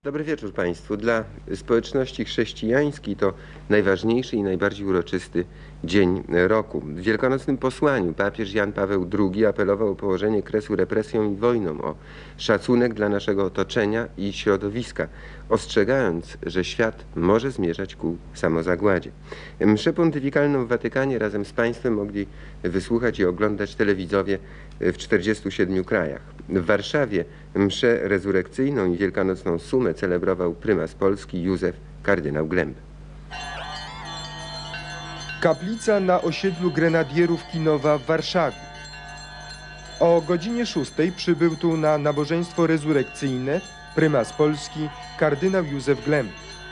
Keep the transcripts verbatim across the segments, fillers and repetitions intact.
Dobry wieczór Państwu. Dla społeczności chrześcijańskiej to najważniejszy i najbardziej uroczysty dzień roku. W wielkanocnym posłaniu papież Jan Paweł drugi apelował o położenie kresu represjom i wojnom, o szacunek dla naszego otoczenia i środowiska, ostrzegając, że świat może zmierzać ku samozagładzie. Mszę pontyfikalną w Watykanie razem z Państwem mogli wysłuchać i oglądać telewidzowie w czterdziestu siedmiu krajach. W Warszawie mszę rezurekcyjną i wielkanocną sumę celebrował prymas Polski Józef kardynał Glemp. Kaplica na osiedlu Grenadierów Kinowa w Warszawie. O godzinie szóstej przybył tu na nabożeństwo rezurekcyjne prymas Polski kardynał Józef Glemp.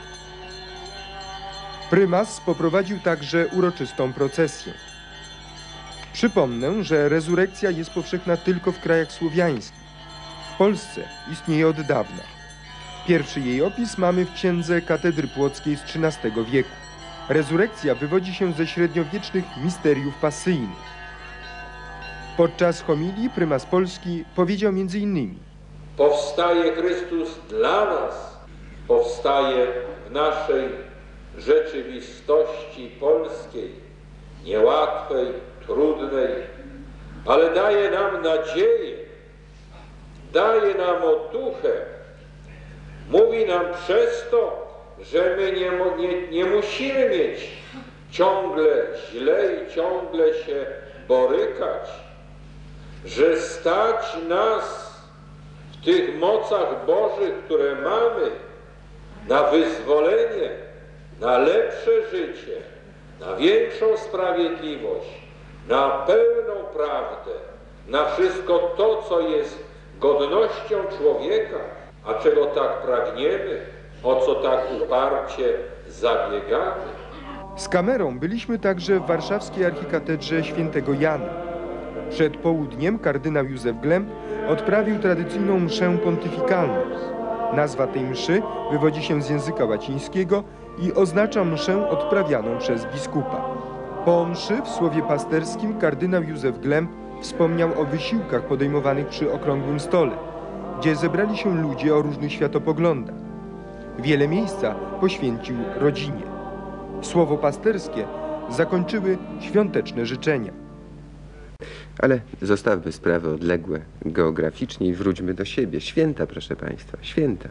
Prymas poprowadził także uroczystą procesję. Przypomnę, że rezurekcja jest powszechna tylko w krajach słowiańskich. W Polsce istnieje od dawna. Pierwszy jej opis mamy w księdze katedry płockiej z trzynastego wieku. Rezurekcja wywodzi się ze średniowiecznych misteriów pasyjnych. Podczas homilii prymas Polski powiedział między innymi: powstaje Chrystus dla nas, powstaje w naszej rzeczywistości polskiej, niełatwej, trudnej, ale daje nam nadzieję, daje nam otuchę. Mówi nam przez to, że my nie, nie, nie musimy mieć ciągle źle i ciągle się borykać, że stać nas w tych mocach Bożych, które mamy, na wyzwolenie, na lepsze życie, na większą sprawiedliwość, na pełną prawdę, na wszystko to, co jest godnością człowieka, a czego tak pragniemy, o co tak uparcie zabiegamy. Z kamerą byliśmy także w warszawskiej archikatedrze świętego Jana. Przed południem kardynał Józef Glemp odprawił tradycyjną mszę pontyfikalną. Nazwa tej mszy wywodzi się z języka łacińskiego i oznacza mszę odprawianą przez biskupa. Po mszy w słowie pasterskim kardynał Józef Glemp wspomniał o wysiłkach podejmowanych przy okrągłym stole, gdzie zebrali się ludzie o różnych światopoglądach. Wiele miejsca poświęcił rodzinie. Słowo pasterskie zakończyły świąteczne życzenia. Ale zostawmy sprawy odległe geograficznie i wróćmy do siebie. Święta, proszę Państwa, święta.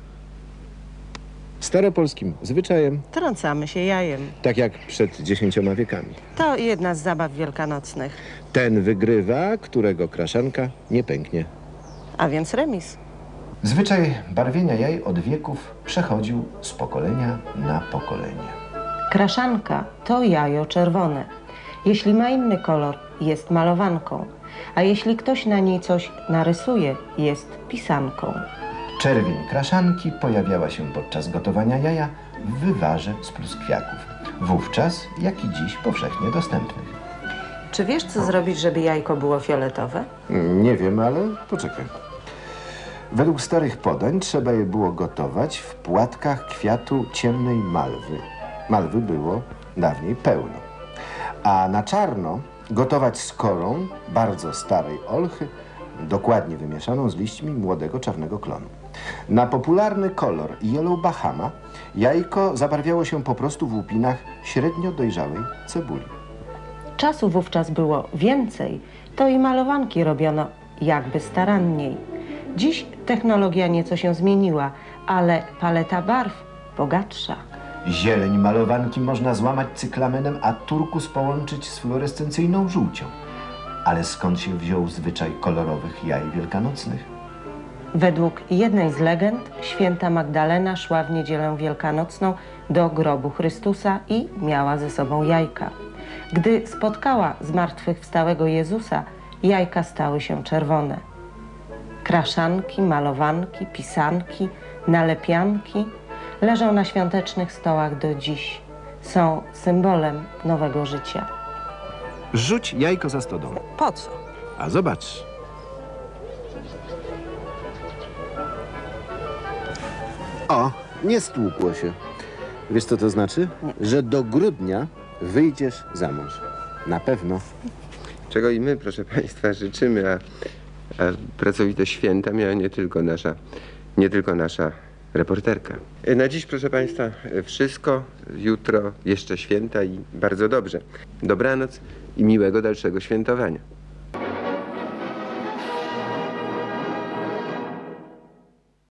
Staropolskim zwyczajem, trącamy się jajem. tak jak przed dziesięcioma wiekami. To jedna z zabaw wielkanocnych. Ten wygrywa, którego kraszanka nie pęknie. A więc remis. Zwyczaj barwienia jaj od wieków przechodził z pokolenia na pokolenie. Kraszanka to jajo czerwone. Jeśli ma inny kolor, jest malowanką, a jeśli ktoś na niej coś narysuje, jest pisanką. Czerwień kraszanki pojawiała się podczas gotowania jaja w wywarze z pluskwiaków, wówczas jak i dziś powszechnie dostępnych. Czy wiesz, co zrobić, żeby jajko było fioletowe? Nie wiem, ale poczekaj. Według starych podań trzeba je było gotować w płatkach kwiatu ciemnej malwy. Malwy było dawniej pełno. A na czarno gotować z korą bardzo starej olchy, dokładnie wymieszaną z liśćmi młodego czarnego klonu. Na popularny kolor Yellow Bahama jajko zabarwiało się po prostu w łupinach średnio dojrzałej cebuli. Czasu wówczas było więcej, to i malowanki robiono jakby staranniej. Dziś technologia nieco się zmieniła, ale paleta barw bogatsza. Zieleń malowanki można złamać cyklamenem, a turkus połączyć z fluorescencyjną żółcią. Ale skąd się wziął zwyczaj kolorowych jaj wielkanocnych? Według jednej z legend święta Magdalena szła w niedzielę wielkanocną do grobu Chrystusa i miała ze sobą jajka. Gdy spotkała zmartwychwstałego Jezusa, jajka stały się czerwone. Kraszanki, malowanki, pisanki, nalepianki leżą na świątecznych stołach do dziś. Są symbolem nowego życia. Rzuć jajko za stodołę. Po co? A zobacz. O, nie stłukło się. Wiesz, co to znaczy? Nie. Że do grudnia wyjdziesz za mąż. Na pewno. Czego i my, proszę Państwa, życzymy, a, a pracowite święta miała nie tylko nasza, nie tylko nasza reporterka. Na dziś, proszę Państwa, wszystko. Jutro jeszcze święta i bardzo dobrze. Dobranoc i miłego dalszego świętowania.